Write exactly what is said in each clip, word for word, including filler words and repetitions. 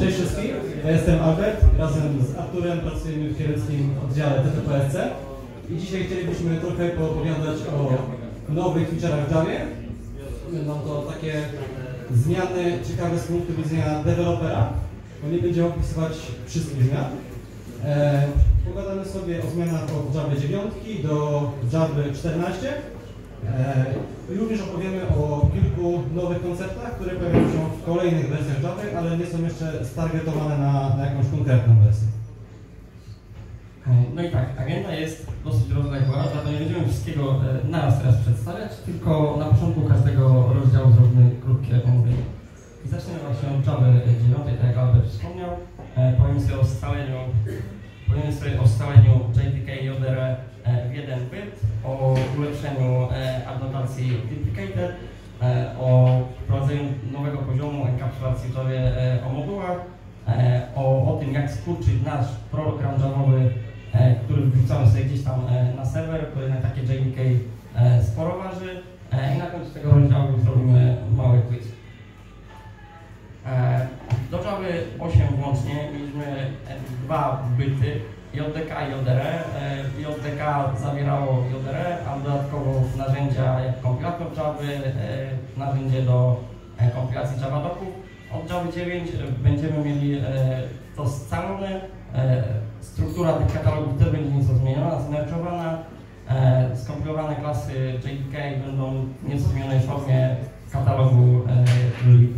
Cześć wszystkim, ja jestem Albert, razem z Arturem pracujemy w kierownickim oddziale T T P S C i dzisiaj chcielibyśmy trochę poopowiadać o nowych feature'ach w Javie. Będą to takie zmiany ciekawe z punktu widzenia dewelopera, bo nie będziemy opisywać wszystkich zmian. E, pogadamy sobie o zmianach od Javy dziewięć do Javy czternaście. E, również opowiemy o kilku nowych konceptach, które pojawią się w kolejnych wersjach Javy, ale nie są jeszcze stargetowane na, na jakąś konkretną wersję. No i tak, agenda jest dosyć rozległa, dlatego nie będziemy wszystkiego naraz teraz przedstawiać, tylko na początku każdego rozdziału zrobimy krótkie omówienie. I zaczniemy właśnie od Javy dziewięć, tak jak Albert wspomniał. Powiem sobie o scaleniu, powiem sobie o scaleniu J D K i J D R w jeden byt, o ulepszeniu adnotacji deprecated, o wprowadzeniu nowego poziomu enkapsulacji w Javie o modułach, o, o tym, jak skurczyć nasz program javowy, który wrzucamy sobie gdzieś tam na serwer, bo jednak takie J D K sporo waży, i na końcu tego rozdziału zrobimy mały quiz. Do Javy osiem włącznie mieliśmy dwa byty, J D K i J D R. J D K zawierało J D R, a dodatkowo narzędzia jak kompilator Javy, narzędzie do kompilacji javadoków. Od Javy dziewięć będziemy mieli to scalone, struktura tych katalogów też będzie nieco zmieniona, zmerczowana, skompilowane klasy J D K będą w nieco zmienionej formie katalogu lib.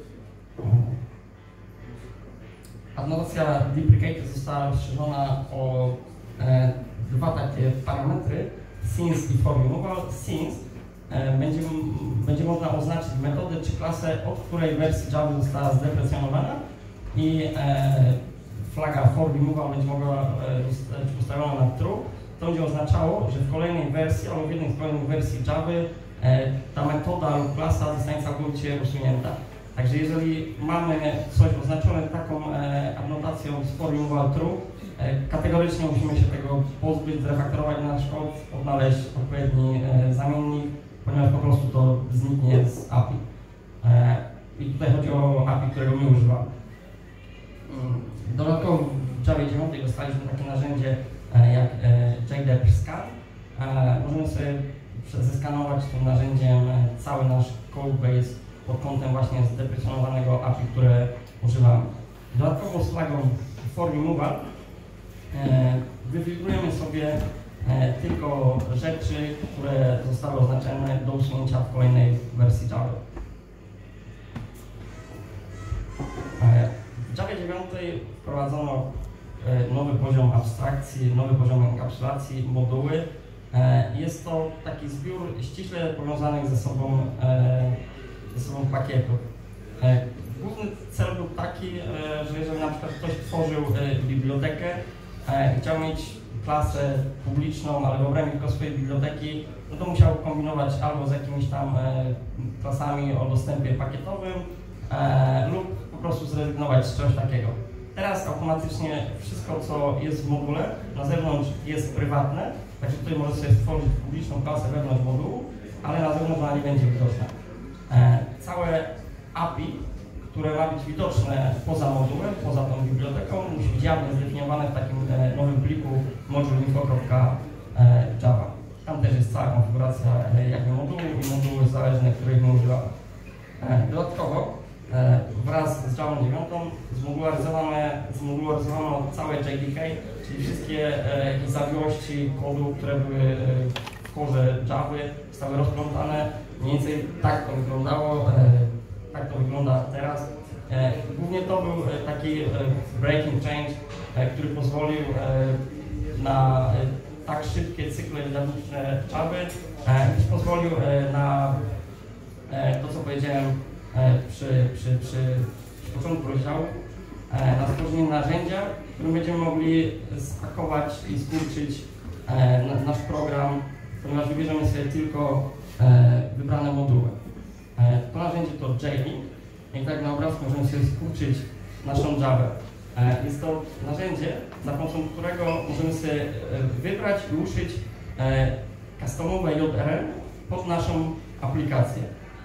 Adnotacja deprecated została rozszerzona o e, dwa takie parametry, since i for removal. Since e, będzie, będzie można oznaczyć metodę czy klasę, od której wersji Java została zdeprecjonowana, i e, flaga for removal będzie mogła e, zostać ustawiona na true. To będzie oznaczało, że w kolejnej wersji albo w jednej z kolejnych wersji Java e, ta metoda lub klasa zostanie całkowicie usunięta. Także jeżeli mamy coś oznaczone taką e, adnotacją z for removal true, e, kategorycznie musimy się tego pozbyć, zrefaktorować nasz kod, odnaleźć odpowiedni e, zamiennik, ponieważ po prostu to zniknie z A P I. E, I tutaj chodzi o A P I, którego my używamy. Dodatkowo w Javie dziewięć dostaliśmy takie narzędzie e, jak e, J D P scan. E, możemy sobie zeskanować tym narzędziem cały nasz codebase pod kątem właśnie zdeprecjonowanego A P I, które używamy. Dodatkowo z flagą for removal e, wyfiltrujemy sobie e, tylko rzeczy, które zostały oznaczone do usunięcia w kolejnej wersji Java. E, w Javie dziewięć wprowadzono e, nowy poziom abstrakcji, nowy poziom enkapsulacji, moduły. E, jest to taki zbiór ściśle powiązanych ze sobą e, ze sobą pakietów. E, główny cel był taki, e, że jeżeli na przykład ktoś tworzył e, bibliotekę e, i chciał mieć klasę publiczną, ale w obrębie tylko swojej biblioteki, no to musiał kombinować albo z jakimiś tam e, klasami o dostępie pakietowym e, lub po prostu zrezygnować z czegoś takiego. Teraz automatycznie wszystko, co jest w module, na zewnątrz jest prywatne, także tutaj może sobie stworzyć publiczną klasę wewnątrz modułu, ale na zewnątrz ona nie będzie widoczna. E, całe A P I, które ma być widoczne poza modułem, poza tą biblioteką, musi być jawnie zdefiniowane w takim e, nowym pliku module.info.java. Tam też jest cała konfiguracja e, jakby modułu i moduły zależne, których my używamy. E, dodatkowo e, wraz z Javą dziewięć zmodularyzowano, zmodularyzowano całe J D K, czyli wszystkie e, jakieś zawiłości kodu, które były e, w korze Javy, zostały rozplątane. Mniej więcej tak to wyglądało, e, tak to wygląda teraz. E, głównie to był e, taki e, breaking change, e, który pozwolił e, na e, tak szybkie cykle dynamiczne Javy, e, i pozwolił e, na e, to, co powiedziałem e, przy, przy, przy, przy początku rozdziału, e, na stworzenie narzędzia, którym będziemy mogli spakować i skurczyć e, na, nasz program, ponieważ wybierzemy sobie tylko E, wybrane moduły. E, to narzędzie to J-Link i tak na obrazku możemy sobie skurczyć naszą Javę. E, jest to narzędzie, za pomocą którego możemy sobie wybrać i uszyć e, customowe J R pod naszą aplikację.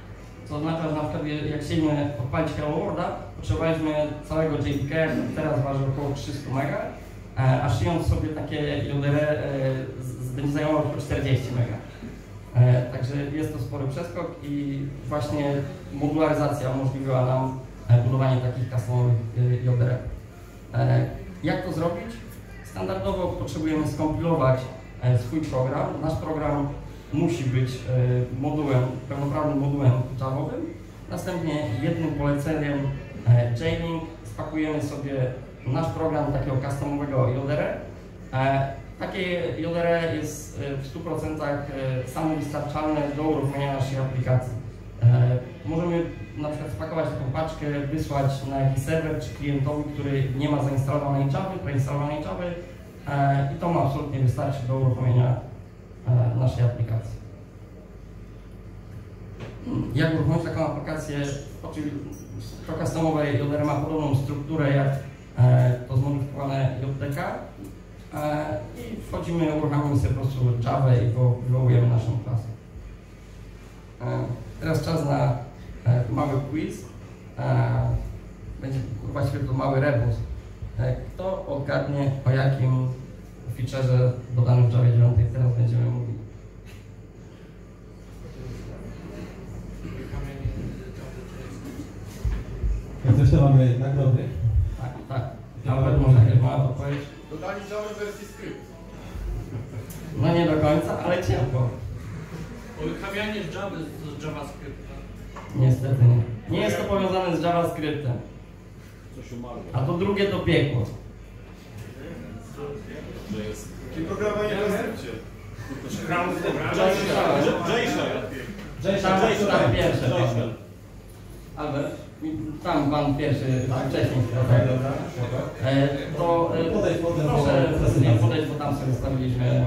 co oznacza, że na przykład jak chcieliśmy odpalić Hello Worlda, potrzebowaliśmy całego J P K, teraz waży około trzysta mega, a szyjąc sobie takie J D R będzie zajmowało tylko czterdzieści mega. Także jest to spory przeskok i właśnie modularyzacja umożliwiła nam budowanie takich customowych J D R. Jak to zrobić? Standardowo potrzebujemy skompilować swój program. Nasz program musi być modułem, pełnoprawnym modułem javowym. Następnie jednym poleceniem J-Link spakujemy sobie nasz program do takiego customowego J D R. Takie J D R jest w stu procentach samowystarczalne do uruchomienia naszej aplikacji. Możemy na przykład spakować taką paczkę, wysłać na jakiś serwer czy klientowi, który nie ma zainstalowanej Java, preinstalowanej Java i to ma absolutnie wystarczy do uruchomienia naszej aplikacji. Jak uruchomić taką aplikację? Oczywiście to customowe J D R ma podobną strukturę jak to zmodyfikowane J D K i wchodzimy, uruchamiamy sobie po prostu Java i wywołujemy naszą klasę. Teraz czas na mały quiz. Będzie właściwie to mały rebus. Kto odgadnie, o jakim featurze dodanym w Javie dziewięć teraz będziemy mówić? Jak coś to mamy nagrody? Tak, tak. Albert, może jakieś mała odpowiedź? Dodali Java wersji script. No nie do końca, ale ciepło. Uruchamianie Java z JavaScriptem. Niestety nie. Nie jest to powiązane z JavaScriptem. Coś umarło. A to drugie to piekło. To jest... Czyli programowanie w skrypcie. Tam, tam pierwsze. Albert, tam pan pierwszy, wcześniej. E, to e, Podejdź potem, proszę prezentacji. podejść, bo tam sobie stawiliśmy.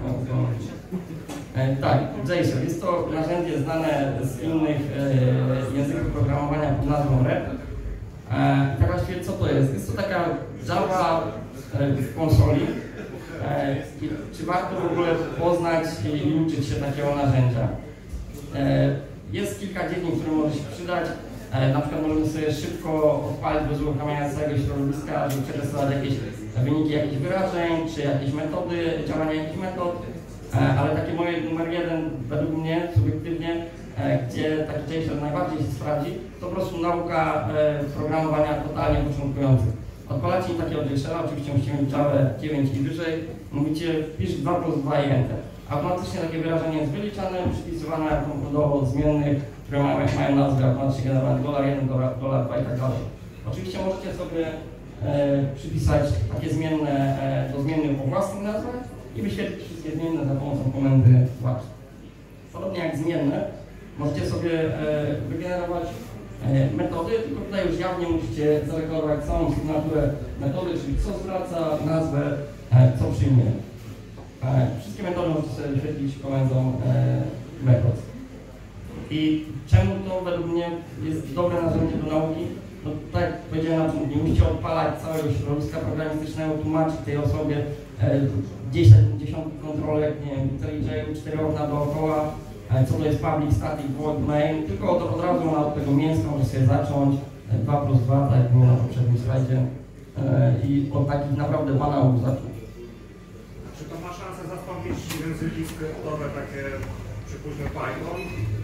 E, tak, JSON. Jest to narzędzie znane z innych e, języków programowania pod nazwą R E P. E, tak właściwie co to jest? Jest to taka Java e, w konsoli. E, i, czy warto w ogóle poznać i, i uczyć się takiego narzędzia? E, jest kilka dziedzin, które może się przydać. E, na przykład możemy sobie szybko odpalić bez uruchamiania całego środowiska, żeby przetestować jakieś wyniki jakichś wyrażeń, czy jakieś metody, działania jakichś metod. E, ale takie moje numer jeden, według mnie, subiektywnie, e, gdzie taki JSON najbardziej się sprawdzi, to po prostu nauka e, programowania totalnie początkujących. Odpalacie im takiego JSON-a, oczywiście musicie mieć Java dziewięć i wyżej, mówicie pisz dwa plus dwa i enter. Automatycznie takie wyrażenie jest wyliczane, przypisywane do zmiennych, które mają, mają nazwę automatycznie generowane dolar jeden, dolar dwa i tak dalej. Oczywiście możecie sobie e, przypisać takie zmienne e, do zmiennych o własnych nazwach i wyświetlić wszystkie zmienne za pomocą komendy watch. Podobnie jak zmienne, możecie sobie e, wygenerować e, metody, tylko tutaj już jawnie musicie zareklamować całą sygnaturę metody, czyli co zwraca, nazwę, e, co przyjmie. E, wszystkie metody możecie sobie wyświetlić komendą e, metod. I czemu to według mnie jest dobre narzędzie do nauki? No tak jak powiedziałem na początku, nie musicie odpalać całego środowiska programistycznego, tłumaczyć tej osobie e, dziesięć, dziesiątki kontrolek, nie wiem, IntelliJ, cztery okna dookoła, e, co to jest public, static, void, main, tylko od, od razu ma od tego mięska, może sobie zacząć e, dwa plus dwa, tak jak było na poprzednim slajdzie e, i od takich naprawdę banałów zacząć. Czy to ma szansę zastąpić języki skryptowe takie, przypuśćmy Python?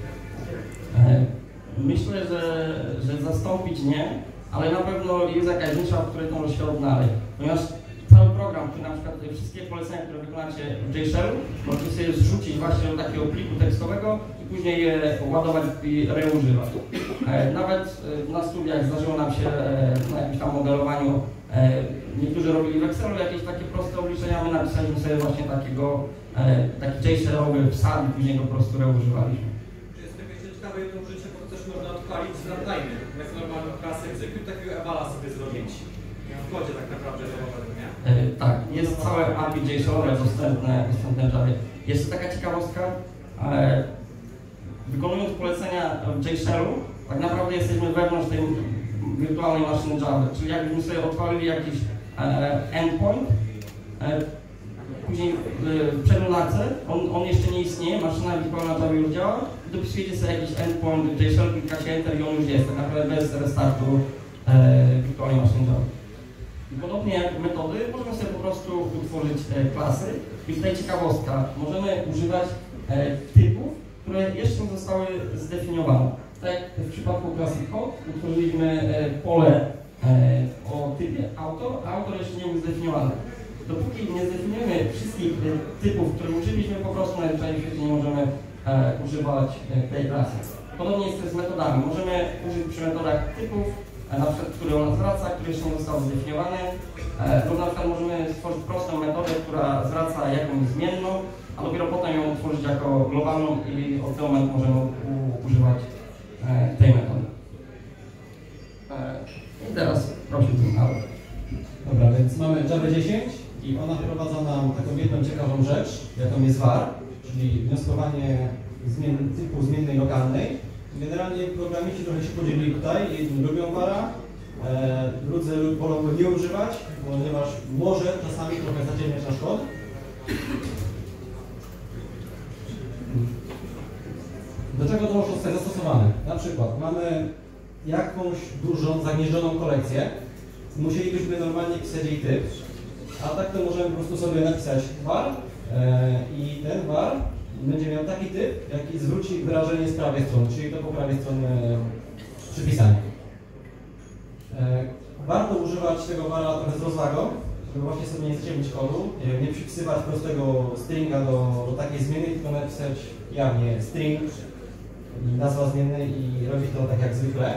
Myślę, że, że zastąpić nie, ale na pewno jest jakaś nisza, w której to może się odnaleźć. Ponieważ cały program, który na przykład wszystkie polecenia, które wykonacie w JShell, możecie sobie zrzucić właśnie do takiego pliku tekstowego i później je ładować i reużywać. Nawet na studiach zdarzyło nam się na jakimś tam modelowaniu, niektórzy robili w Excelu jakieś takie proste obliczenia, my napisaliśmy sobie właśnie takiego, taki JShellowy wsad i później go po prostu reużywaliśmy. Ciekawe jedno użycie, bo to też można odpalić z runtime. Jak normalną klasę execute, takiego evala sobie zrobić. W kodzie tak naprawdę do nie? E, tak, jest całe A P I JSON-owe dostępne, dostępne w Javie. Jeszcze taka ciekawostka, e, wykonując polecenia w JShellu, tak naprawdę jesteśmy wewnątrz tej wirtualnej maszyny Java, czyli jakbyśmy sobie odpalili jakiś e, endpoint, e, później w przeglądarce, on, on jeszcze nie istnieje, maszyna wirtualna Java już działa, dopisujecie sobie jakiś endpoint, JSON, klikacie Enter i on już jest, tak naprawdę bez restartu e, wirtualnej maszyny Java. Podobnie jak metody, możemy sobie po prostu utworzyć e, klasy i tutaj ciekawostka, możemy używać e, typów, które jeszcze nie zostały zdefiniowane. Tak jak w przypadku Classic Code utworzyliśmy e, pole e, o typie autor, a autor jeszcze nie był zdefiniowany. Dopóki nie zdefiniujemy wszystkich e, typów, które użyliśmy, po prostu najzwyczajniej w świecie nie możemy e, używać e, tej klasy. Podobnie jest z metodami. Możemy użyć przy metodach typów, e, na przykład, które ona zwraca, które jeszcze nie zostały zdefiniowane. E, lub na przykład możemy stworzyć prostą metodę, która zwraca jakąś zmienną, a dopiero potem ją utworzyć jako globalną i od tego momentu możemy u, używać e, tej metody. E, I teraz prosiłbym Albert. Dobra, więc mamy Java dziesięć i ona wprowadza nam taką jedną ciekawą rzecz, jaką jest var, czyli wnioskowanie zmien, typu zmiennej lokalnej. Generalnie programiści trochę się podzielili tutaj, jedni lubią vara, e, drudzy wolą go nie używać, ponieważ może czasami trochę zaciemniać nasz kod. Do czego to może zostać zastosowane? Na przykład mamy jakąś dużą, zagnieżdżoną kolekcję, musielibyśmy normalnie pisać jej typ, a tak to możemy po prostu sobie napisać var e, i ten var będzie miał taki typ, jaki zwróci wyrażenie z prawej strony, czyli to po prawej stronie przypisania. E, warto używać tego vara trochę z rozwagą, żeby właśnie sobie nie zaciemnić kodu, nie, nie przypisywać prostego stringa do, do takiej zmiany, tylko napisać jawnie string i nazwa zmiennej i robić to tak jak zwykle.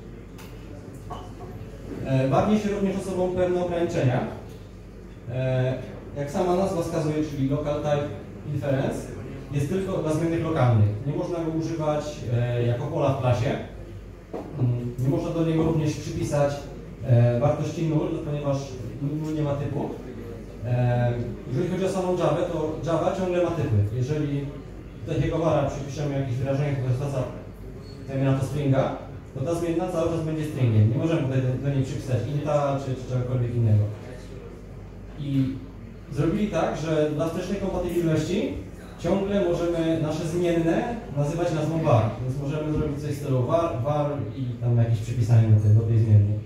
E, var niesie również ze sobą pewne ograniczenia. E, jak sama nazwa wskazuje, czyli local type inference, jest tylko dla zmiennych lokalnych. Nie można go używać e, jako pola w klasie. Mm, nie można do niego również przypisać e, wartości null, ponieważ null nie ma typu. E, jeżeli chodzi o samą Javę, to Java ciągle ma typy. Jeżeli do takiego vara przypiszemy jakieś wyrażenie, które zwraca, dajmy na to stringa, to ta zmienna cały czas będzie stringiem. Nie możemy tutaj do, do niej przypisać inta czy, czy czegokolwiek innego. I zrobili tak, że dla wstecznej kompatybilności ciągle możemy nasze zmienne nazywać nazwą var. Więc możemy zrobić coś w stylu var, var i tam jakieś przypisanie do tej, do tej zmiennej.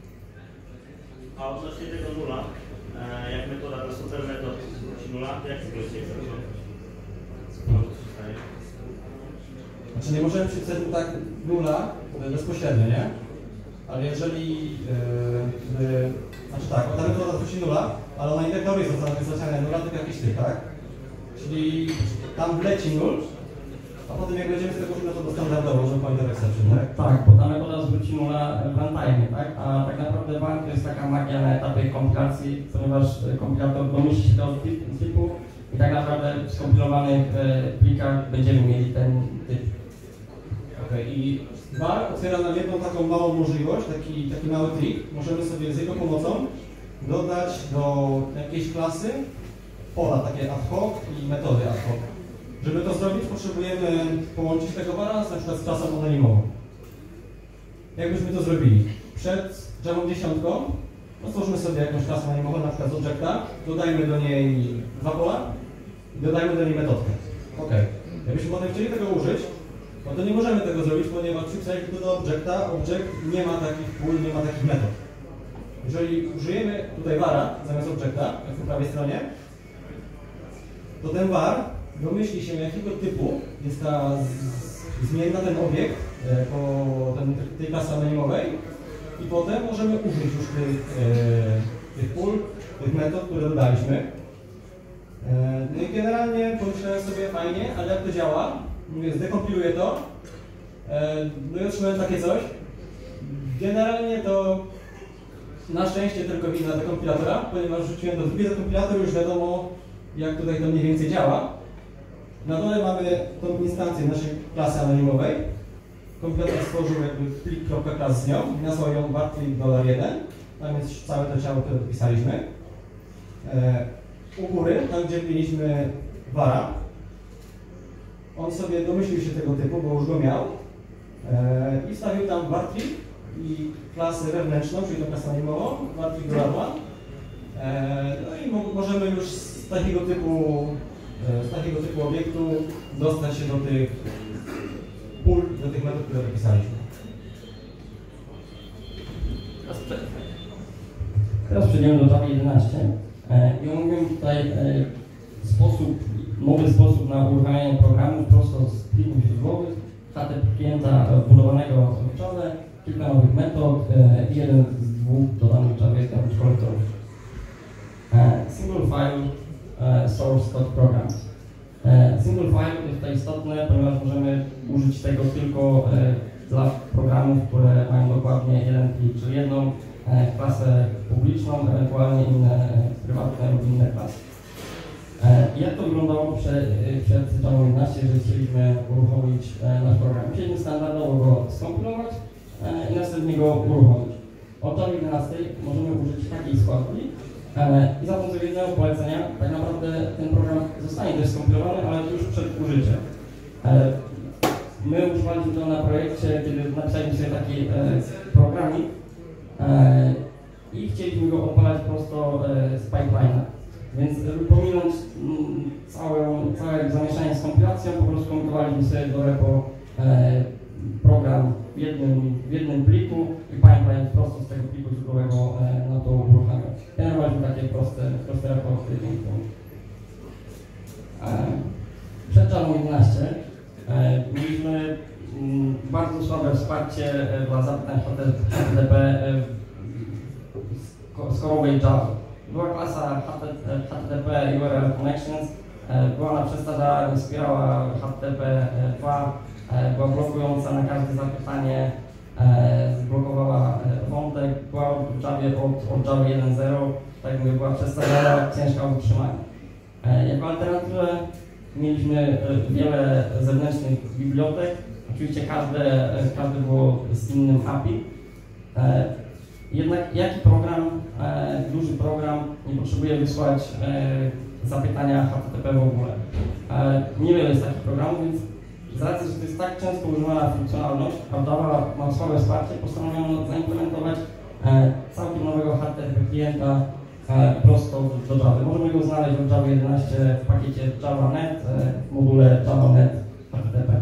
A odnośnie tego nula, e, jak metoda to super metod nula, to jak to jest Znaczy nie możemy przypisać mu tak nula bezpośrednio, nie? Ale jeżeli, yy, yy, znaczy tak, ta metoda zwróci nula, ale ona i tak dalej jest zaznaczana nula, tylko jakiś typ, tak? Czyli tam wleci nul, a potem jak będziemy z tego użyć, to standardowo, że pointer exception, tak? Tak, bo ta metoda zwróci nula w runtime, tak? A tak naprawdę var to jest taka magia na etapie kompilacji, ponieważ kompilator domyśli się do typu i tak naprawdę w skompilowanych plikach będziemy mieli ten typ. Okay. I var otwiera nam jedną taką małą możliwość, taki, taki mały trik. Możemy sobie z jego pomocą dodać do jakiejś klasy pola takie ad hoc i metody ad hoc. Żeby to zrobić, potrzebujemy połączyć tego vara na przykład z klasą anonimową. Jak byśmy to zrobili? Przed Javą dziesięć stworzymy sobie jakąś klasę anonimową, na przykład z objecta, dodajmy do niej dwa pola i dodajmy do niej metodkę. Ok. Jakbyśmy potem chcieli tego użyć, no to nie możemy tego zrobić, ponieważ przypisaliśmy to do objecta, object nie ma takich pól, nie ma takich metod. Jeżeli użyjemy tutaj vara zamiast objecta, jak po prawej stronie, to ten var domyśli się, jakiego typu jest ta zmienna, ten obiekt e, po ten, tej klasy anonimowej i potem możemy użyć już tych, e, tych pól, tych metod, które dodaliśmy. E, no i generalnie pomyślałem sobie fajnie, ale jak to działa? Mówię, zdekompiluję to, e, no i otrzymałem takie coś. Generalnie to na szczęście tylko wina dekompilatora, ponieważ rzuciłem do drugiego dekompilator, już wiadomo, jak tutaj to mniej więcej działa. Na dole mamy tą instancję naszej klasy anonimowej. Kompilator stworzył jakby plik.class z nią i nazwał ją varclick jeden. Tam jest całe to ciało, które dopisaliśmy. E, u góry, tam gdzie mieliśmy vara, on sobie domyślił się tego typu, bo już go miał e, i wstawił tam varclick i klasę wewnętrzną, czyli tą klasę anonimową, varclick one. E, no i mo możemy już z takiego typu, z takiego typu obiektu dostać się do tych pól, do tych metod, które wypisaliśmy. Teraz przejdziemy do Java jedenaście i omówiłem tutaj sposób, nowy sposób na uruchamianie programu prosto z plików źródłowych, H T T P klienta wbudowanego w Java, kilka nowych metod i jeden z dwóch dodanych Java kolektorów. Single file source dot programs. Single file jest tutaj istotne, ponieważ możemy użyć tego tylko dla programów, które mają dokładnie jeden plik, czyli jedną klasę publiczną, ewentualnie inne prywatne lub inne klasy. Jak to wyglądało przed, przed Java jedenaście, jeżeli chcieliśmy uruchomić nasz program? Chcieliśmy standardowo go skompilować i następnie go uruchomić. Od Java jedenaście możemy użyć takiej składki i za pomocą jednego polecenia tak naprawdę ten program zostanie też skompilowany, ale już przed użyciem. My używaliśmy to na projekcie, kiedy napisaliśmy sobie taki programik i chcieliśmy go odpalać prosto z pipeline'a. Więc pominąć całe, całe zamieszanie z kompilacją, po prostu kombinowaliśmy sobie do repo e, program w jednym, w jednym pliku i pipeline prosto z tego pliku źródłowego e, na to uruchamiać. Generowaliśmy takie proste, proste raporty. E, przed Java jedenaście e, mieliśmy m, bardzo słabe wsparcie e, dla zapytań H T T P e, z korowej Java. Była klasa H T T P U R L Connections, była ona przestarzała, wspierała H T T P dwa, była blokująca na każde zapytanie, zblokowała wątek, była w Javie od, od Java jeden zero, tak mówię, była przestarzała, ciężka w utrzymaniu. Jako alternatywę mieliśmy wiele zewnętrznych bibliotek, oczywiście każde, każde było z innym A P I. Jednak jaki program, e, duży program nie potrzebuje wysłać e, zapytania H T T P w ogóle? E, niewiele jest takich programów, więc z racji, że to jest tak często używana funkcjonalność, a Java ma słabe wsparcie, postanowiono zaimplementować e, całkiem nowego H T T P klienta e, prosto do Java. Możemy go znaleźć w Java jedenaście w pakiecie Java kropka net, e, w module Java kropka net H T T P.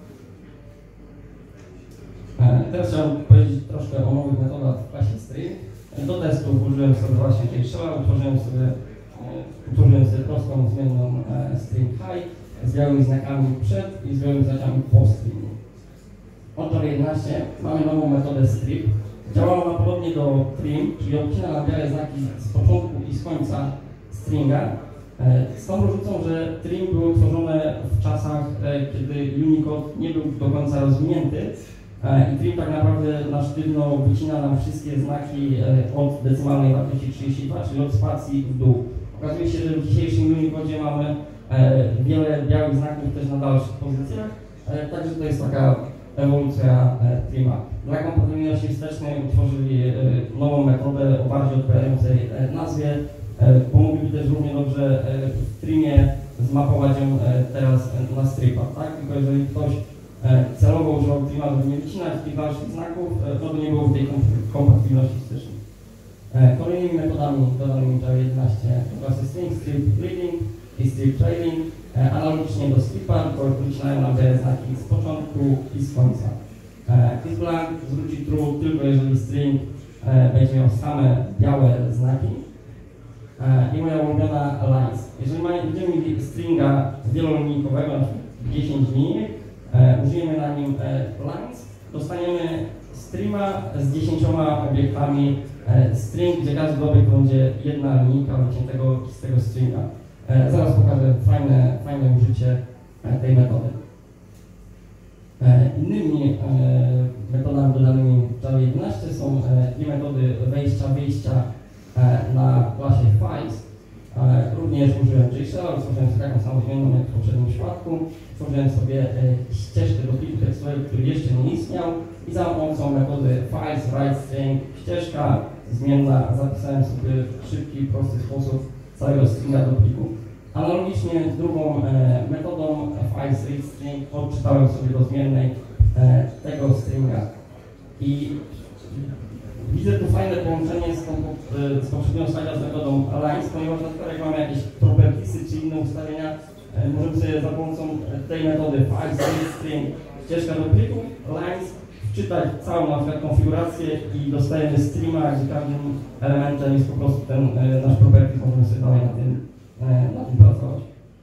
Teraz chciałem powiedzieć troszkę o nowych metodach w klasie string. Do testów użyłem sobie właśnie tej shella, utworzyłem sobie, utworzyłem sobie prostą zmienną string high z białymi znakami przed i z białymi znakami po stringu. Od Java jedenaście mamy nową metodę strip. Działa ona podobnie do trim, czyli odcina na białe znaki z początku i z końca stringa. Z tą różnicą, że trim były tworzone w czasach, kiedy Unicode nie był do końca rozwinięty, i trim tak naprawdę na sztywno wycina nam wszystkie znaki od decymalnej wartości trzydzieści dwa, czyli od spacji w dół. Okazuje się, że w dzisiejszym Unicodzie mamy wiele białych znaków też na dalszych pozycjach, także to jest taka ewolucja trima. Dla kompatybilności wstecznej utworzyli nową metodę o bardziej odpowiadającej nazwie. Pomogliby też równie dobrze w trimie zmapować ją teraz na stripa, tak? Tylko jeżeli ktoś celowo używał trima, żeby nie wycinać tych dalszych znaków, to by nie było w tej kompatybilności wstecznej. Kolejnymi metodami dodanymi w Java jedenaście to klasy string, strip reading i strip trailing. Analogicznie do stripa, tylko wycinają nam te znaki z początku i z końca. IsBlank zwróci true tylko jeżeli string będzie miał same białe znaki. I moja ulubiona lines. Jeżeli będziemy mieli stringa wielolinijkowego, na przykład dziesięć linii, E, użyjemy na nim e, lines, dostaniemy streama z dziesięcioma obiektami e, string, gdzie każdy obiekt będzie jedna linijka wyciętego z tego stringa. E, zaraz pokażę fajne, fajne użycie e, tej metody. E, innymi e, metodami dodanymi w Java jedenaście są e, i metody wejścia, wyjścia e, na klasie files. E, również użyłem JShella, stworzyłem sobie taką samą zmienną jak w poprzednim przypadku. Stworzyłem sobie e, ścieżkę do pliku tekstowego, który jeszcze nie istniał i za pomocą metody files, write string, ścieżka zmienna zapisałem sobie w szybki, prosty sposób całego stringa do pliku. Analogicznie z drugą e, metodą files, read string odczytałem sobie do zmiennej e, tego stringa. I widzę tu fajne połączenie z, tą, z poprzednią slajda z metodą Alliance, ponieważ na przykład jak mamy jakieś propertiesy czy inne ustawienia, e, możemy sobie za pomocą tej metody file, string, ścieżka do pliku, Alliance, wczytać całą na przykład konfigurację i dostajemy streama, gdzie każdym elementem jest po prostu ten e, nasz property, możemy sobie dalej na tym, e, na tym pracować.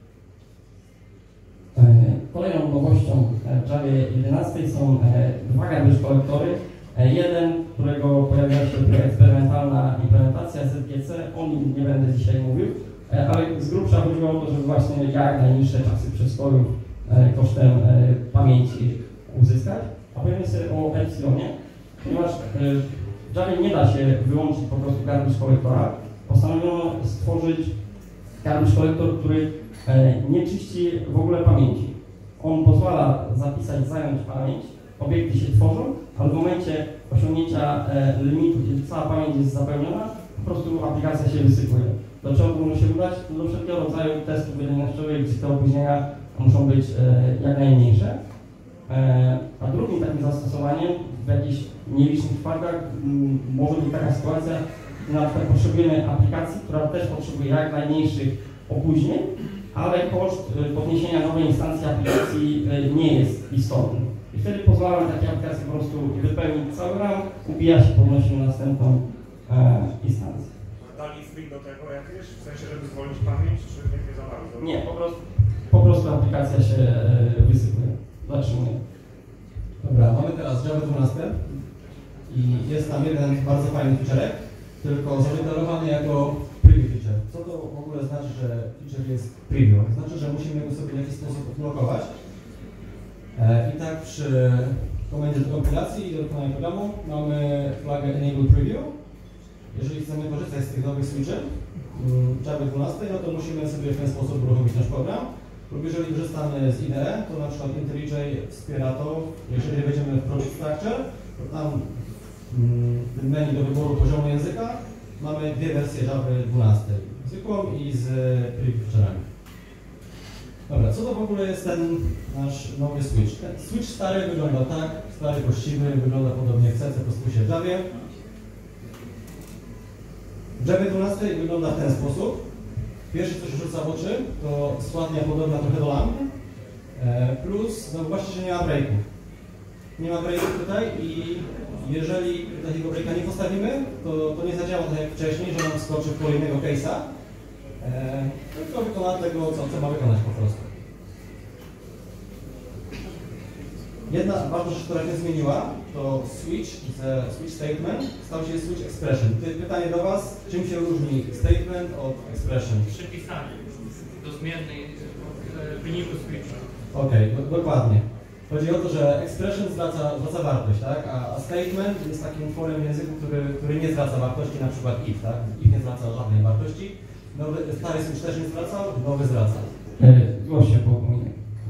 E, kolejną nowością w Java jedenaście są e, dwa garbage kolektory. Jeden, którego pojawiła się dopiero eksperymentalna implementacja Z G C, o nim nie będę dzisiaj mówił, ale z grubsza chodziło o to, żeby właśnie jak najniższe czasy przestoju kosztem pamięci uzyskać. A powiemy sobie o Epsilonie, ponieważ w Java nie da się wyłączyć po prostu garbage kolektora, postanowiono stworzyć garbage kolektor, który nie czyści w ogóle pamięci. On pozwala zapisać, zająć pamięć, obiekty się tworzą, ale w momencie osiągnięcia e, limitu, kiedy cała pamięć jest zapełniona, po prostu aplikacja się wysypuje. Do czego to może się udać? Do wszelkiego rodzaju testów wydajnościowych, gdzie te opóźnienia muszą być e, jak najmniejsze. E, a drugim takim zastosowaniem w jakichś nielicznych przypadkach m, może być taka sytuacja, gdzie na przykład potrzebujemy aplikacji, która też potrzebuje jak najmniejszych opóźnień, ale koszt e, podniesienia nowej instancji aplikacji e, nie jest istotny. I wtedy pozwalamy takiej aplikacji po prostu wypełnić cały RAM, upija się, podnosi na następną e, instancję. Dali string do tego jakieś, w sensie, żeby zwolnić pamięć, czy nie, nie za bardzo? Nie, po prostu, po prostu aplikacja się e, wysypuje, zatrzymuje. Dobra, mamy teraz Java dwanaście i jest tam jeden bardzo fajny feature, tylko zadeklarowany jako preview feature. Co to w ogóle znaczy, że feature jest preview? Znaczy, że musimy go sobie w jakiś sposób odblokować. I tak przy komendzie do kompilacji i do wykonania programu mamy flagę Enable Preview. Jeżeli chcemy korzystać z tych nowych switchy Java dwanaście, no to musimy sobie w ten sposób uruchomić nasz program. Lub jeżeli korzystamy z I D E, to na przykład IntelliJ wspiera to. Jeżeli wejdziemy w Project Structure, to tam w menu do wyboru poziomu języka mamy dwie wersje Java dwanaście. Zwykłą i z preview feature'ami. Dobra, co to w ogóle jest ten nasz nowy switch? Ten switch stary wygląda tak, stary właściwy, wygląda podobnie jak C, C plus plus w Javie. W Java dwanaście wygląda w ten sposób. Pierwsze, co się rzuca w oczy, to składnia podobna trochę do lamp, plus no właśnie, że nie ma breaków. Nie ma breaków tutaj i jeżeli takiego breaka nie postawimy, to, to nie zadziała tak jak wcześniej, że nam skoczy w kolejnego case'a. Eee, tylko wykona tego, co, co ma wykonać po prostu. Jedna ważna rzecz, która się zmieniła, to switch, ze switch statement stał się switch expression. Pytanie do Was, czym się różni statement od expression? Przypisanie do zmiennej wyniku switcha. Okej, okay, dokładnie. Chodzi o to, że expression zwraca, zwraca wartość, tak? A, a statement jest takim tworem w języku, który, który nie zwraca wartości, na przykład if, tak? If nie zwraca żadnej wartości. Nowy, stary switch też nie zwracał, nowy zwraca. Zgłoś się po mnie.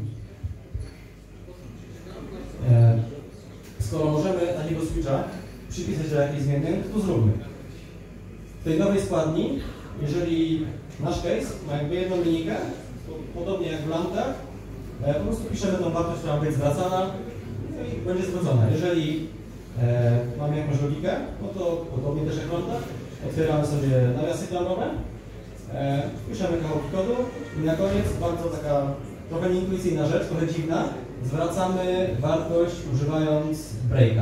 E, skoro możemy takiego switcha przypisać do jakiejś zmiennej, to zróbmy. W tej nowej składni, jeżeli nasz case ma jakby jedną linijkę, to podobnie jak w lampach, e, po prostu piszemy tą wartość, która ma być zwracana no i będzie zwrócona. Jeżeli e, mamy jakąś logikę, no to podobnie też jak w lampach, otwieramy sobie nawiasy klamowe, e, piszemy kawałki kodu i na koniec bardzo taka trochę nieintuicyjna rzecz, trochę dziwna, zwracamy wartość używając breaka.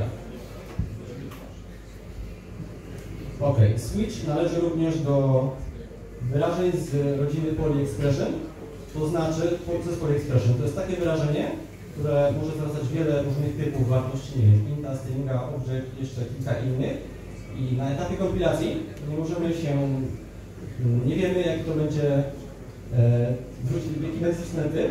Ok, switch należy również do wyrażeń z rodziny poly expression, to znaczy, co jest poly expression? To jest takie wyrażenie, które może zwracać wiele różnych typów wartości, nie wiem, inta, stringa, object, jeszcze kilka innych i na etapie kompilacji nie możemy się, nie wiemy jaki to będzie, e, jaki będzie ten typ.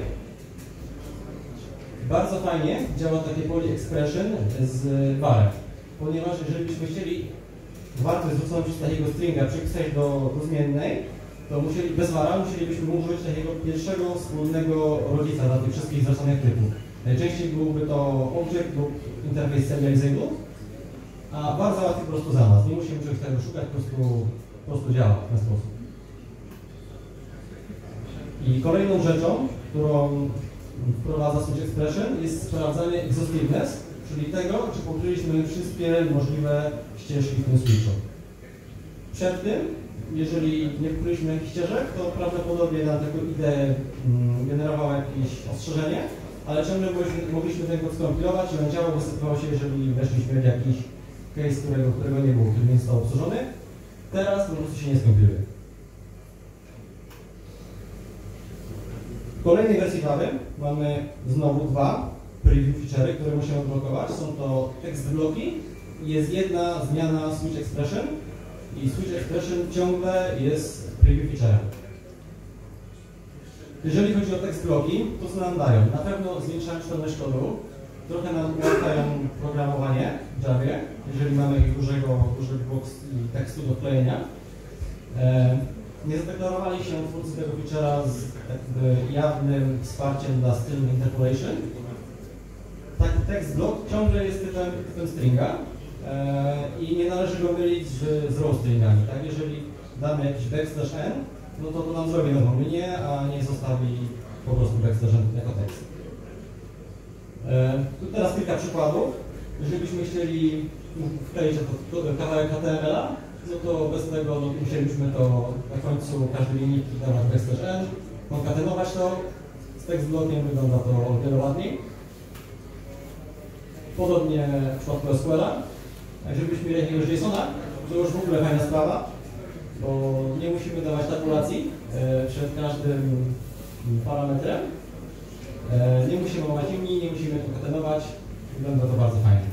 Bardzo fajnie działa takie poly expression z varem, ponieważ jeżeli byśmy chcieli wartość zwróconą przez takiego stringa przypisać do, do zmiennej, to musieli, bez vara musielibyśmy użyć takiego pierwszego wspólnego rodzica dla tych wszystkich zwracanych typów. Najczęściej byłby to object lub interface serializable, a bardzo łatwiej po prostu za nas. Nie musimy czegoś tego szukać, po prostu, po prostu działa w ten sposób. I kolejną rzeczą, którą wprowadza switch expression, jest sprawdzanie exhaustiveness, czyli tego, czy pokryliśmy wszystkie możliwe ścieżki w tym switchu. Przed tym, jeżeli nie pokryliśmy jakichś ścieżek, to prawdopodobnie na tego I D E mm, generowało jakieś ostrzeżenie, ale ciągle mogliśmy ten kod skompilować i on działał, wysypywał się, jeżeli weszliśmy w jakiś case, którego, którego nie było, który nie został obsłużony. Teraz po prostu się nie skompiluje. W kolejnej wersji Java mamy znowu dwa preview feature'y, które musimy odblokować. Są to text bloki i jest jedna zmiana switch expression i switch expression ciągle jest preview feature'em. Jeżeli chodzi o text bloki, to co nam dają? Na pewno zwiększają czytelność kodu, trochę nam ułatwiają programowanie w Javie, jeżeli mamy dużego, dużego box i tekstu do wklejenia. E, nie zadeklarowali się twórcy tego feature'a z jakby jawnym wsparciem dla string interpolation. Tak, text block ciągle jest typem, typem stringa e, i nie należy go mylić z, z row stringami. Tak? Jeżeli damy jakiś backslash n, no to to nam zrobi nową linię, a nie zostawi po prostu backslash n jako tekst. E, tu teraz kilka przykładów. Jeżeli byśmy chcieli wkleić kawałek H T M L a, no to bez tego no, musielibyśmy to na końcu każdej linijki dawać backslash n, konkatenować to. Z text blockiem wygląda to o wiele ładniej. Podobnie w przypadku S Q L-a. Jeżeli byśmy mieli jakiegoś JSON-a, to już w ogóle fajna sprawa, bo nie musimy dawać tabulacji e, przed każdym parametrem. E, nie musimy omawiać linii, nie musimy konkatenować. Wygląda to bardzo fajnie.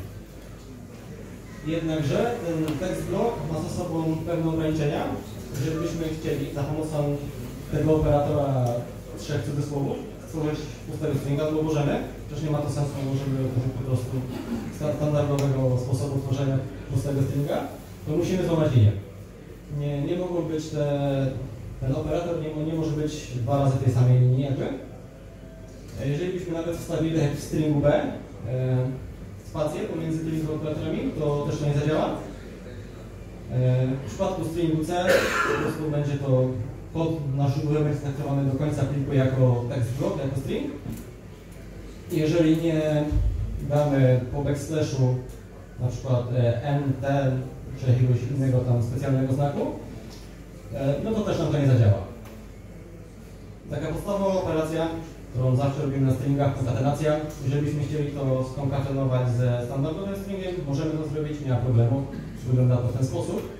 Jednakże ten text block ma ze sobą pewne ograniczenia. Jeżeli byśmy chcieli za pomocą tego operatora trzech cudzysłowów stworzyć pustego stringa, to możemy. Przecież nie ma to sensu, możemy użyć po prostu standardowego sposobu tworzenia pustego stringa, to musimy złamać linię. Nie, nie mogą być te, ten operator nie, nie może być dwa razy tej samej linii jakby. Jeżeli byśmy nawet wstawili w stringu B e, spację pomiędzy tymi dwoma operatorami, to też to nie zadziała. E, w przypadku stringu C po prostu będzie to kod nasz element traktowany do końca pliku jako text block, jako string. Jeżeli nie damy po backslashu na przykład N, T czy jakiegoś innego tam specjalnego znaku, no to też nam to nie zadziała. Taka podstawowa operacja, którą zawsze robimy na stringach, konkatenacja. Jeżeli byśmy chcieli to skonkatenować ze standardowym stringiem, możemy to zrobić, nie ma problemu. Wygląda to w ten sposób.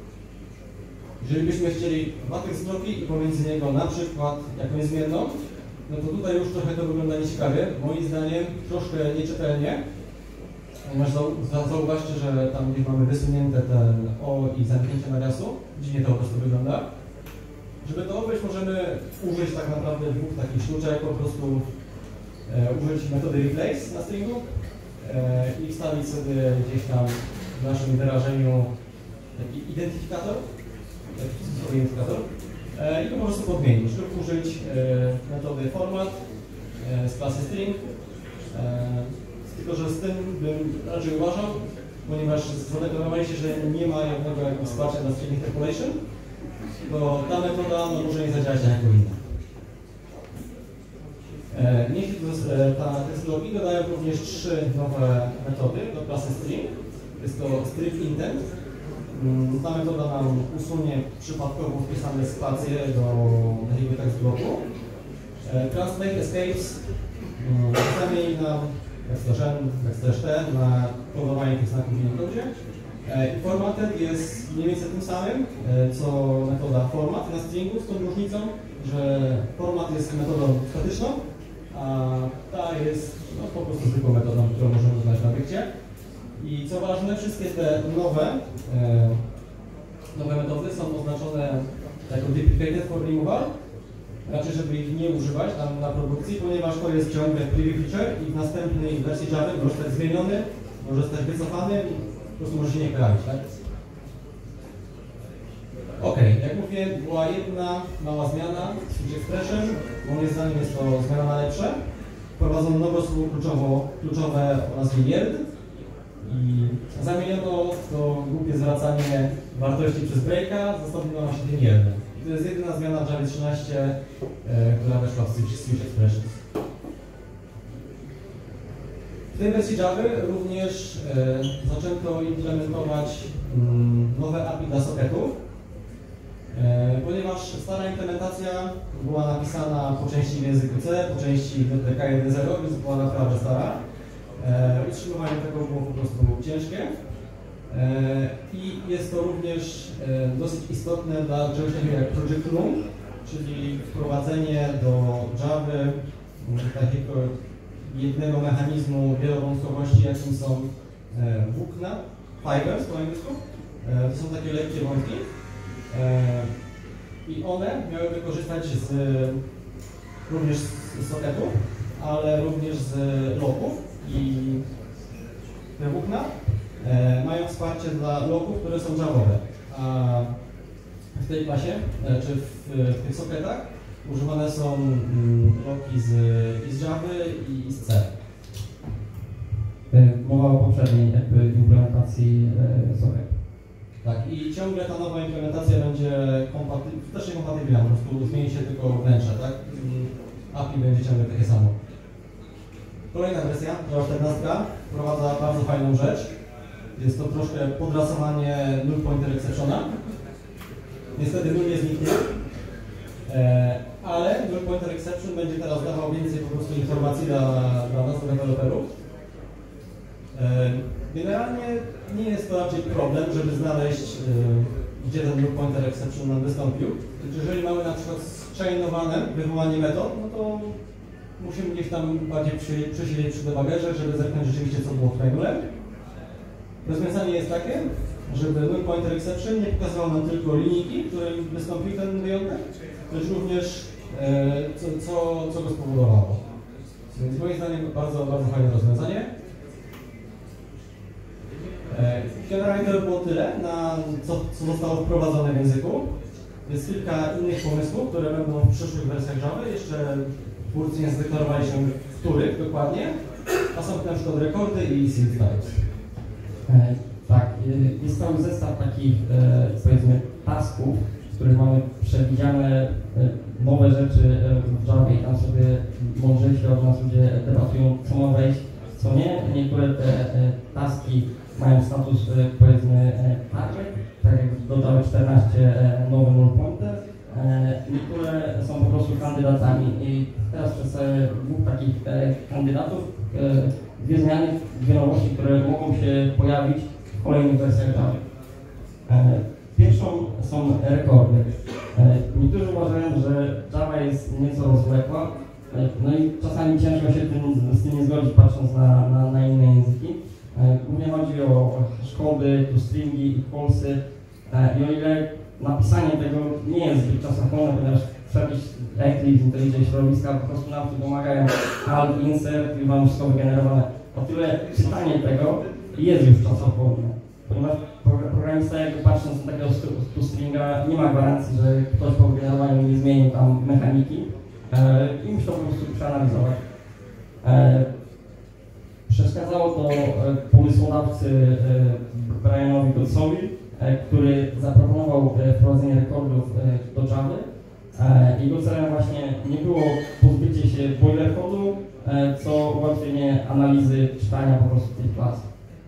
Jeżeli byśmy chcieli dwa text bloki i pomiędzy niego na przykład jakąś zmienną, no to tutaj już trochę to wygląda nieciekawie, moim zdaniem troszkę nieczytelnie. Ponieważ zauważcie, że tam gdzieś mamy wysunięte ten O i zamknięcie nawiasu, dziwnie to po prostu wygląda. Żeby to obejść, możemy użyć tak naprawdę dwóch takich sztuczek, po prostu e, użyć metody replace na stringu e, i wstawić sobie gdzieś tam w naszym wyrażeniu taki identyfikator, taki cudzysłowie identyfikator e, i to po prostu podmienić lub użyć e, metody format e, z klasy string. E, Tylko, że z tym bym raczej uważał, ponieważ zadeklarowaliście, że nie ma jednego jakby wsparcia dla string interpolation, to ta metoda no, może nie zadziałać tak jak powinna. E, niech e, ta tekstologi dodają również trzy nowe metody do klasy string. Jest to strict intent. Mm, ta metoda nam usunie przypadkowo wpisane spacje do takiego tekst bloku. E, translate escapes mm, zamieni nam backslash n, backslash t na kodowanie tych znaków w Unicodzie. I formatted jest mniej więcej tym samym, co metoda format na stringu, z tą różnicą, że format jest metodą statyczną, a ta jest no, po prostu zwykłą metodą, którą możemy znaleźć na obiekcie. I co ważne, wszystkie te nowe, e, nowe metody są oznaczone jako deprecated for removal. Raczej, żeby ich nie używać tam na produkcji, ponieważ to jest ciągle preview feature i w następnej wersji Java może zostać zmieniony, może zostać wycofany i po prostu może się nie pojawić, tak? Ok, jak mówię, była jedna mała zmiana, switch expression, moim zdaniem jest to zmiana na lepsze. Wprowadzono nowe słowo kluczowo, kluczowe o nazwie yield i zamieniono to głupie zwracanie wartości przez breaka, zastąpiono właśnie tym yieldem. To jest jedyna zmiana w Java trzynaście, e, która weszła w switch, switch expressions. W tej wersji Java również e, zaczęto implementować mm, nowe A P I dla socketów, e, ponieważ stara implementacja była napisana po części w języku C, po części w D K jeden zero, więc była naprawdę stara. E, utrzymywanie tego było po prostu ciężkie. E, I jest to również e, dosyć istotne dla czegoś takiego jak Project Room, czyli wprowadzenie do Java takiego jednego mechanizmu wielowątkowości, jakim są e, włókna, fibers po angielsku. E, to są takie lekkie wątki. E, I one miały wykorzystać z, również z socketów, ale również z loków. I te włókna e, mają wsparcie dla loków, które są javowe. A w tej klasie, e, czy w, w tych socketach używane są mm, loki z, i z Java i, i z C. Mowa o poprzedniej jakby implementacji e, socket. Tak, i ciągle ta nowa implementacja będzie kompaty- też nie kompatybilna, po prostu zmieni się tylko wnętrze, tak? A P I będzie ciągle takie samo. Kolejna wersja, Java czternaście, wprowadza bardzo fajną rzecz. Jest to troszkę podrasowanie null pointer exceptiona. Niestety null nie zniknie, e, ale null pointer exception będzie teraz dawał więcej po prostu informacji dla, dla nas, deweloperów. E, generalnie nie jest to raczej problem, żeby znaleźć, e, gdzie ten null pointer exception nam wystąpił. Jeżeli mamy na przykład zchainowane wywołanie metod, no to musimy gdzieś tam bardziej przy, przysiedzieć przy debuggerze, żeby zerknąć rzeczywiście, co było tutaj górę. Rozwiązanie jest takie, żeby null pointer exception nie pokazywał nam tylko linijki, w którym wystąpił ten wyjątek, lecz również e, co, co, co go spowodowało. Więc moim zdaniem bardzo, bardzo fajne rozwiązanie. E, generalnie to było tyle, na co, co zostało wprowadzone w języku. Jest kilka innych pomysłów, które będą w przyszłych wersjach Java. Jeszcze twórcy nie zdeklarowali się, w których dokładnie, a są na przykład rekordy i seed types. E, tak, jest cały zestaw takich, e, powiedzmy, tasków, w których mamy przewidziane e, nowe rzeczy w Javie i tam sobie mądrzejsi od nas ludzie debatują, co ma wejść, co nie. Niektóre te e, taski mają status, e, powiedzmy, e, target, tak jak do Java czternaście e, nowe null pointer. E, niektóre są po prostu kandydatami i teraz przedstawię dwóch takich e, kandydatów. E, Dwie zmiany, dwie nowości, które mogą się pojawić w kolejnych wersjach Java. E, pierwszą są rekordy. E, niektórzy uważają, że Java jest nieco rozwlekła, e, no i czasami ciężko się tym, z tym nie zgodzić, patrząc na, na, na inne języki. E, głównie chodzi o hashcody, toStringi i callsy. E, I o ile napisanie tego nie jest zbyt czasochłonne, ponieważ jakiś Eclipse, IntelliJ środowiska po prostu nam tu pomagają, alt, insert i mam wszystko wygenerowane. O tyle czytanie tego jest już czasochłonne, ponieważ programista, jakby patrząc na takiego toStringa, nie ma gwarancji, że ktoś po wygenerowaniu nie zmienił tam mechaniki e, i musi to po prostu przeanalizować. E, przeszkadzało to e, pomysłodawcy e, Brianowi Goetzowi, e, który zaproponował e, wprowadzenie rekordów e, do Java. Jego celem właśnie nie było pozbycie się boilercode'u, co ułatwienie analizy czytania po prostu tych klas.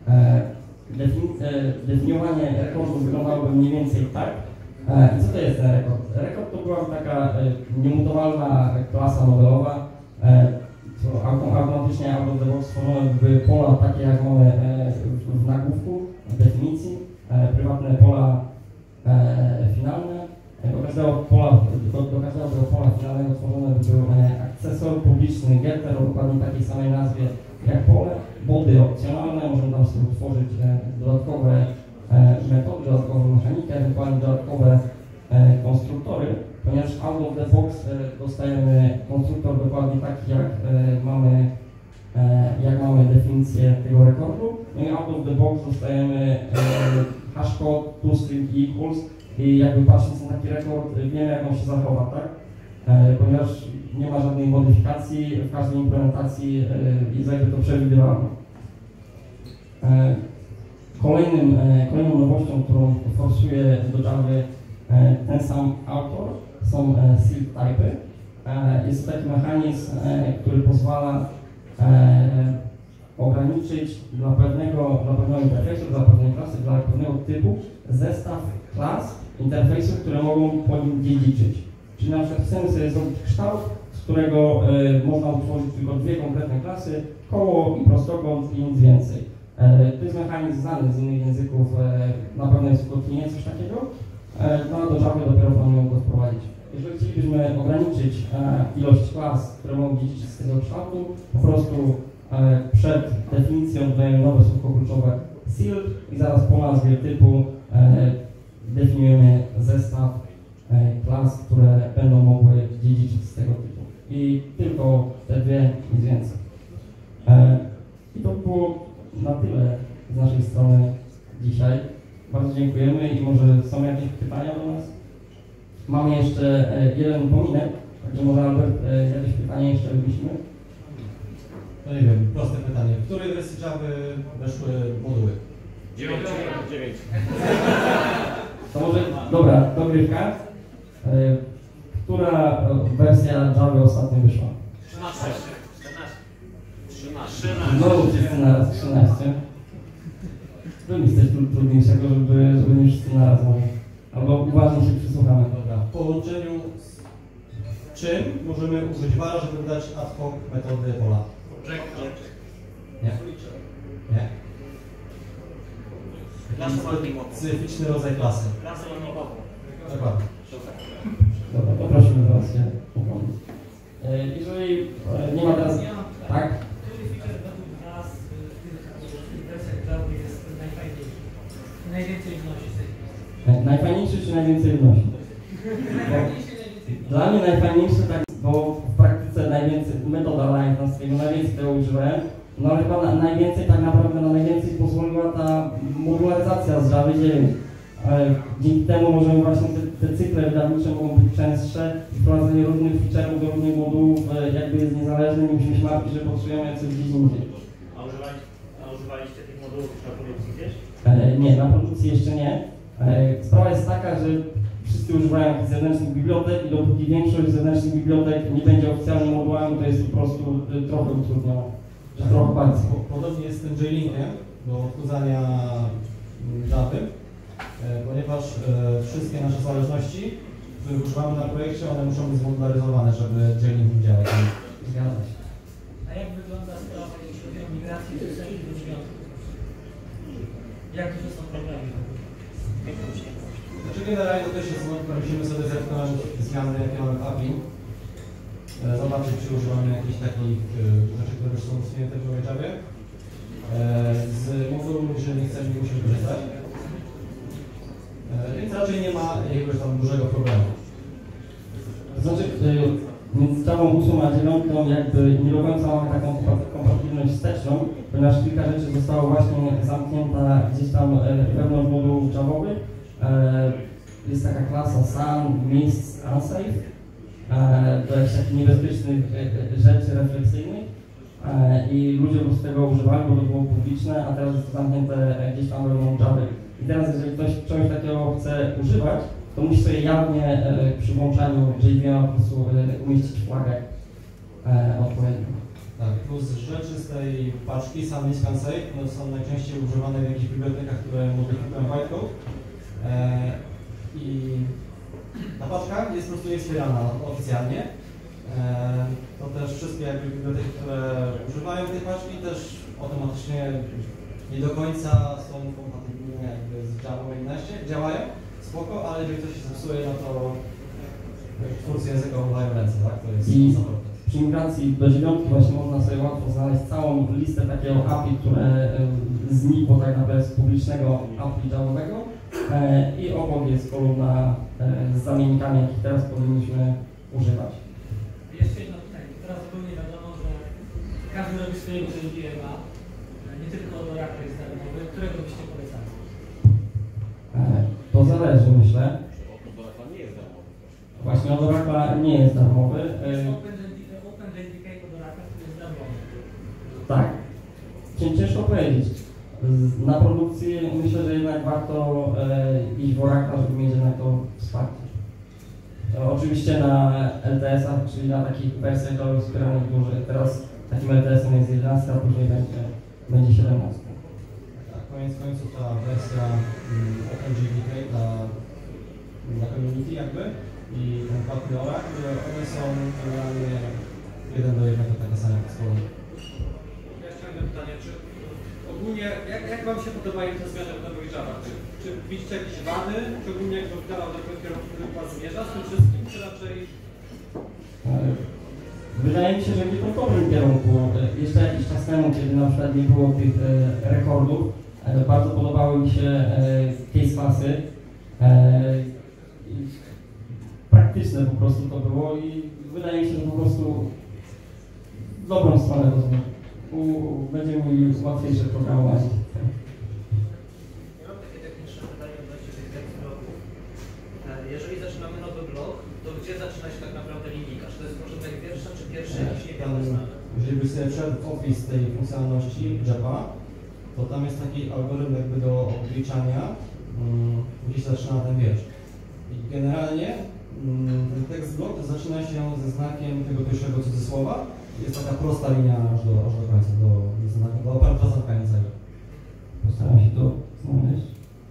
Definiowanie rekordów wyglądałoby mniej więcej tak. I co to jest ten rekord? Rekord to była taka niemutowalna klasa modelowa, co automatycznie albo of the box stworzyły pola takie, jak mamy w nagłówku, w definicji, prywatne pola finalne. Do każdego pola, do, do każdego tego pola finalnego tworzony był e, akcesor publiczny getter o dokładnie takiej samej nazwie jak pole, body opcjonalne, możemy tam sobie tworzyć e, dodatkowe e, metody, dodatkową mechanikę, ewentualnie dodatkowe e, konstruktory, ponieważ out of the box e, dostajemy konstruktor dokładnie taki jak e, mamy e, jak mamy definicję tego rekordu, no i out of the box dostajemy e, hashcode, toString i equals. I jakby patrząc na taki rekord, wiemy, jak on się zachowa, tak? E, ponieważ nie ma żadnej modyfikacji, w każdej implementacji e, jest jakby to przewidywalne. E, kolejnym, e, kolejną nowością, którą forsuje do Java e, ten sam autor, są e, sealed typy. E, jest to taki mechanizm, e, który pozwala e, ograniczyć ograniczyć dla pewnego, dla pewnego interfejsu, dla pewnej klasy, dla pewnego typu zestaw klas, interfejsów, które mogą po nim dziedziczyć. Czyli na przykład chcemy sobie zrobić kształt, z którego y, można utworzyć tylko dwie konkretne klasy, koło i prostokąt i nic więcej. Y, to jest mechanizm znany z innych języków, y, na pewno jest w Kotlinie coś takiego, y, no do Java dopiero planujemy go wprowadzić. Jeżeli chcielibyśmy ograniczyć y, ilość klas, które mogą dziedziczyć z tego kształtu, po prostu y, przed definicją dodajemy nowe słówko kluczowe sealed i zaraz po nazwie typu y, definiujemy zestaw klas, które będą mogły dziedziczyć z tego typu. I tylko te dwie, nic więcej. I to było na tyle z naszej strony dzisiaj. Bardzo dziękujemy i może są jakieś pytania do nas? Mamy jeszcze jeden upominek, także może Albert jakieś pytanie jeszcze byśmy? No nie wiem, proste pytanie. W której wersji Java weszły moduły? dziewięć. dziewięć. To może, dobra, dogrywka. Która wersja Java ostatnio wyszła? trzynaście. trzynaście. Znowu wszyscy naraz, trzynaście. To nic też trudniejszego, żeby, żeby nie wszyscy naraz mówić. Albo uważnie się przysłuchamy. Dobra. W połączeniu z czym możemy użyć vara, żeby dodać ad hoc metody pola? Nie. Nie. Klasę landingową. Specyficzny rodzaj klasy. Klasę landingową. Dokładnie. Dobra, to prosimy teraz się upomnieć. Jeżeli e, nie ma teraz... Tak? Który feature według nas w tych wersjach Java jest najfajniejszy? Najwięcej wnosi z tej Naj- Najfajniejszy czy najwięcej wnosi? Najfajniejszy i najwięcej wnosi. Dla mnie najfajniejszy, tak, bo w praktyce najwięcej, metoda Lion najwięcej tego używałem, no ale chyba na, najwięcej, tak naprawdę na najwięcej pozwoliła ta modularyzacja z Java dziewięć. Ale dzięki temu możemy właśnie te, te cykle wydawnicze mogą być częstsze i wprowadzenie różnych feature'ów do różnych modułów jakby jest niezależne, nie musimy się martwić, że potrzebujemy coś gdzieś indziej. A używaliście, a używaliście tych modułów już na produkcji gdzieś? E, nie, na produkcji jeszcze nie. E, sprawa jest taka, że wszyscy używają jakichś zewnętrznych bibliotek i dopóki większość zewnętrznych bibliotek nie będzie oficjalnie modułami, to jest po prostu e, trochę utrudnione. Że trochę bardziej. Podobnie jest z tym J-Linkiem do odchudzania Javy, ponieważ e, wszystkie nasze zależności, których używamy na projekcie, one muszą być zmodularyzowane, żeby J-Link działał. Zgadza się. A jak wygląda sprawa, jeśli chodzi o migrację z ósemki do dziewiątki? Jak duże są problemy? Znaczy generalnie to też jest, no, musimy sobie zepchnąć zmiany, jakie mamy w A P I. E, zobaczyć, czy używamy jakichś takich e, rzeczy, które już są usunięte w Javie. E, z modułu, jeżeli chcemy, nie musimy korzystać. E, więc raczej nie ma jakiegoś tam dużego problemu. To znaczy, y, między Javą ósmą a dziewiątką jakby nie do końca mamy taką kompatybilność wsteczną, ponieważ kilka rzeczy zostało właśnie zamknięta gdzieś tam y, wewnątrz modułów Javowych. Y, jest taka klasa sun, mist, unsafe, y, do jakichś takich niebezpiecznych y, rzeczy refleksyjnych y, i ludzie po prostu tego używali, bo to było publiczne, a teraz jest to zamknięte gdzieś tam wewnątrz Javy. I teraz jeżeli ktoś czegoś takiego chce używać, to musi sobie jawnie e, przy włączaniu J dwa po prostu e, umieścić flagę e, odpowiednią. Tak, plus rzeczy z tej paczki Sun List Can Save, one są najczęściej używane w jakichś bibliotekach, które modyfikują bytecode. E, I ta paczka jest po prostu niewspierana oficjalnie. E, to też wszystkie jakby biblioteki, które używają tej paczki, też automatycznie nie do końca są kompatybilne jakby z Java jedenaście. Działają, spoko, ale jeżeli coś się zepsuje, no to twórcy języka umywają ręce, tak? To jest I zapewne. przy migracji do dziewiątki właśnie można sobie łatwo znaleźć całą listę takiego A P I, które e, znikło tak naprawdę z publicznego A P I Javowego e, i obok jest kolumna e, z zamiennikami, jakich teraz powinniśmy używać. Jeszcze jedno pytanie. Teraz zupełnie wiadomo, że każdy robi swojego J V M-a. Nie tylko Oracle jest darmowy. Którego byście polecali? E, to zależy, myślę. Właśnie od Oracle'a nie jest darmowy. Jest E, OpenJDK od Oracle, który jest darmowy. tak, ciężko powiedzieć. Z- Na produkcji myślę, że jednak warto e, iść w Oracle'a, żeby mieć jednak to wsparcie. E, oczywiście na L T S-ach, czyli na takich wersjach wspieranych dłużej. Teraz takim L T S-em jest jedenastka, a później będzie będzie siedemnaście. Tak, koniec końców ta wersja mm, OpenJDK dla, dla community jakby i ten partnerak, że one są generalnie jeden do jednego takie same podstawowe. Ja jeszcze mam jedno pytanie, czy ogólnie, jak, jak Wam się podobają te zmiany w nowych Java? Czy, czy widzicie jakieś wady? Czy ogólnie jakby wdalał do tego kierunku, który Was zmierza z tym wszystkim, czy raczej... Wydaje mi się, że idzie to w dobrym kierunku. Jeszcze jakiś czas temu, kiedy na przykład nie było tych e, rekordów, e, bardzo podobały mi się e, case klasy. E, i praktyczne po prostu to było i wydaje mi się, że po prostu w dobrą stronę rozumiem. Będziemy mieli łatwiejsze programowanie. Ja mam takie techniczne pytanie odnośnie tych tekst bloków. Jeżeli zaczynamy nowy blok, to gdzie zaczyna się tak naprawdę linijka? Czy to jest początek pierwsza, czy pierwszy jakiś niewiele znany? Jeżeli by sobie wszedł w opis tej funkcjonalności Java, to tam jest taki algorytm jakby do obliczania, um, gdzie się zaczyna ten wiersz. I generalnie um, ten tekst blok zaczyna się ze znakiem tego pierwszego cudzysłowa. Jest taka prosta linia aż do, aż do końca, do, do, do operatora zamykającego. Postaram się to znaleźć.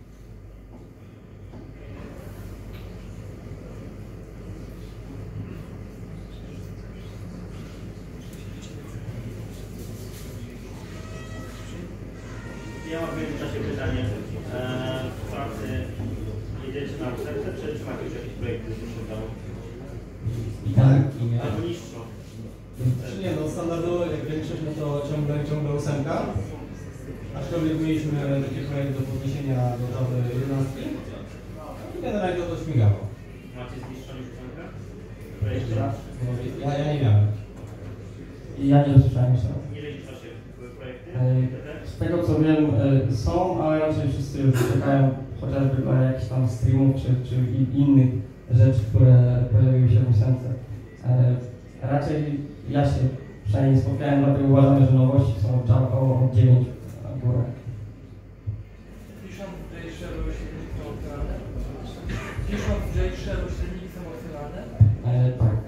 Ja mam w międzyczasie pytanie. Eee, w pracy jedziecie na ósemce, czy, czy macie już jakieś projekty z tym dało? I tak, i nie. Albo niższą? Czy nie, no standardowo jak większość, no to ciągle, ciągle ósemka. Aczkolwiek mieliśmy taki projekt do podniesienia do Java jedenaście i generalnie to śmigało. Macie zniższą niż ósemkę? No, ja, ja nie miałem. Ja nie usłyszałem jeszcze raz. Ile liczą się projekty? Z tego co wiem e, są, ale raczej wszyscy już czekają chociażby dla jakichś tam streamów czy, czy innych rzeczy, które pojawiły się w ósemce. E, raczej ja się przynajmniej spotkałem, dlatego uważamy, że nowości są w Java o dziewięć w górę. Piszą w JShare'u silniki są otwierane? Piszą w JShare'u silniki są otwierane? E, tak.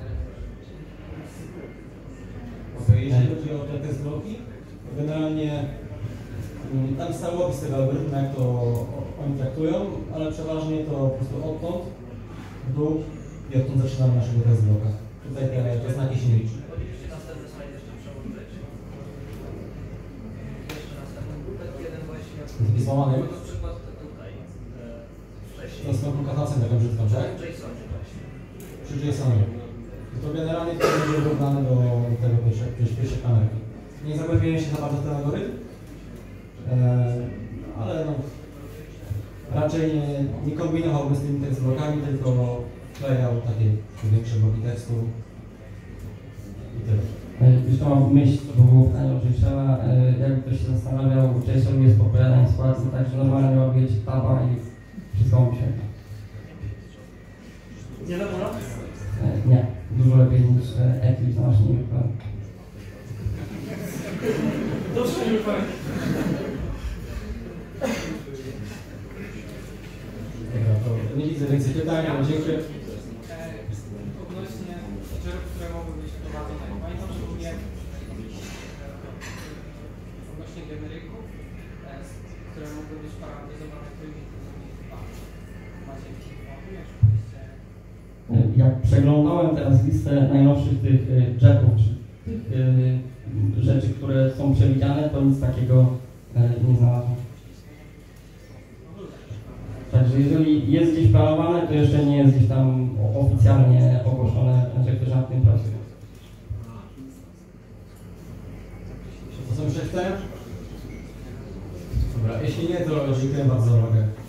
Jeśli chodzi o te test bloki, to generalnie um, tam stały opis tego algorytmu, jak to oni traktują, ale przeważnie to po prostu odtąd w dół i odtąd zaczynamy naszego test bloka. Tutaj te, te znaki się nie liczą. Moglibyście następny slajd jeszcze przełożyć? Jeszcze następny był taki jeden właśnie. Taki złamany. Na przykład tutaj. E, wcześniej. To jest tą konkatenacją taką brzydką, tak? W JSONie właśnie. Przy JSOnie. To generalnie to będzie wyrównane do tego pierwszej, pierwszej kamerki. Nie zagłębiłem się za bardzo w ten algorytm, eee, ale no, raczej nie, nie kombinowałbym z tymi tekst blokami, tylko wklejał takie większe bloki tekstu i tyle. Jeszcze mam myśl, bo było pytanie o JShare'a, jakby ktoś się zastanawiał, JShare'u jest podpowiadanie sytuacji, także normalnie łapiecie taba i wszystko mu się. Nie dobra? Nie, dużo lepiej niż Eclipse na maszynę. Dobrze, nie powiem. Dobra, to nie widzę więcej pytań, ale dziękuję. E, odnośnie feature'ów, które mogły być wprowadzone. Pamiętam, że głównie e, odnośnie generyków, e, które mogły być parametryzowane, którymi macie jakieś informacje, czy byście... Jak przeglądałem teraz listę najnowszych tych jacków, czy tych y, rzeczy, które są przewidziane, to nic takiego y, nie znalazłem. Także jeżeli jest gdzieś planowane, to jeszcze nie jest gdzieś tam oficjalnie ogłoszone, że ktoś nad tym pracuje. To są jeszcze chce? Dobra, jeśli nie, to dziękuję bardzo za uwagę.